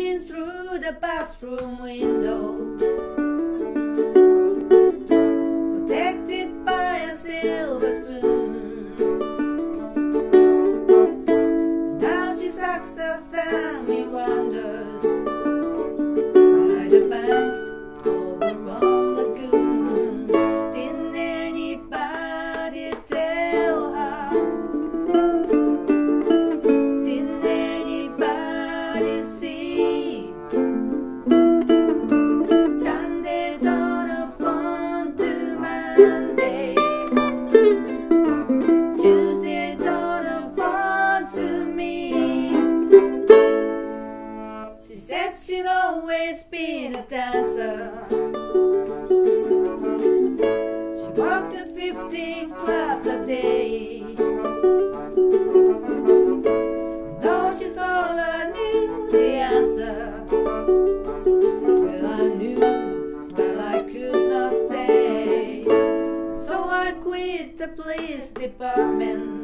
Looking through the bathroom window, protected by a silver spoon. Now she sucks her thumb in wonders by the banks of the wrong lagoon. Didn't anybody tell her? Didn't anybody see? Sunday's on a phone to Monday, Tuesday's on a phone to me. She said she'd always been a dancer. She worked at 15 clubs a day. Though she thought I knew the answer, well, I knew, but I could not say. So I quit the police department.